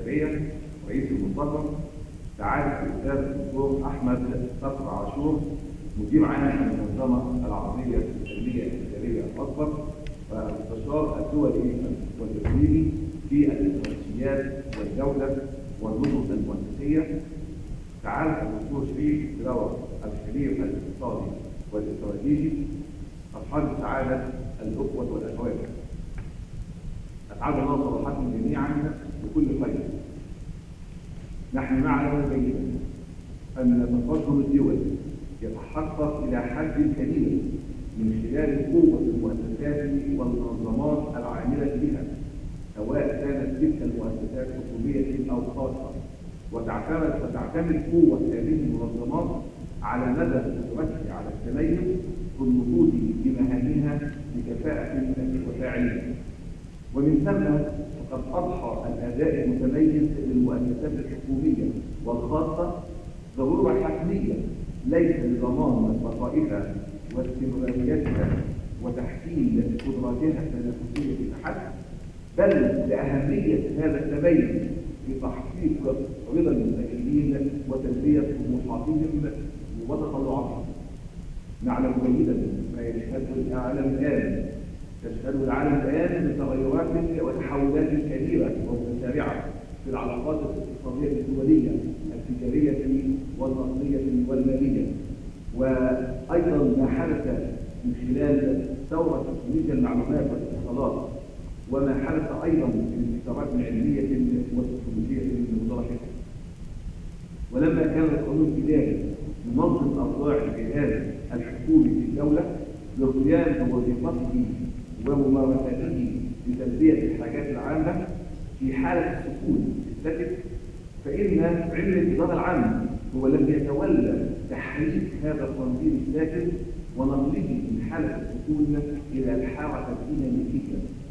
التربيه رئيس المنتظم، سعاده الاستاذ الدكتور احمد صقر عاشور مدير عام المنظمه العربيه للتنميه الاداريه الاكبر والمستشار الدولي والاقليمي في الاستراتيجيات والجوده والنظم المؤسسيه، سعاده الدكتور شريف دراوة الخبير الاقتصادي والاستراتيجي، اصحاب السعاده الاخوه والاخوات، اسعد الله صباحكم جميعا بكل خير. نحن نعلم جيدا ان تقدم الدول يتحقق الى حد كبير من خلال قوه المؤسسات والمنظمات العامله بها، سواء كانت تلك المؤسسات حكوميه او خاصه، وتعتمد قوه هذه المنظمات على مدى قدرتها على التميز في النهوض بمهامها بكفاءه وفاعليه. ومن ثم فقد اضحى الاداء المتميز للمؤسسات الحكوميه والخاصه ضروره حتميه ليس لضمان بقائها واستمراريتها وتحسين قدراتها التنافسيه فحسب، بل لاهميه هذا التميز في تحقيق رضا المسائلين وتلبيه طموحاتهم وتطلعاتهم. نعلم جيدا ما يشهد العالم الآن بتغيرات وتحولات كبيرة ومتسارعة في العلاقات الاقتصادية الدولية التجارية والنقدية والمالية، وأيضا ما حدث من خلال ثورة تكنولوجيا المعلومات والاتصالات، وما حدث أيضا من انتشارات علمية وتكنولوجية مترشحة. ولما كان القانون الإداري ينظم أوضاع الجهاز الحكومي في الدولة للقيام بوظيفته وممارسته لتلبية الحاجات العامة في حالة السكون السكت، فإن علم الإدارة العامة هو الذي يتولى تحريك هذا التنظيم الساكن ونقله من حالة السكون إلى الحركة الديناميكية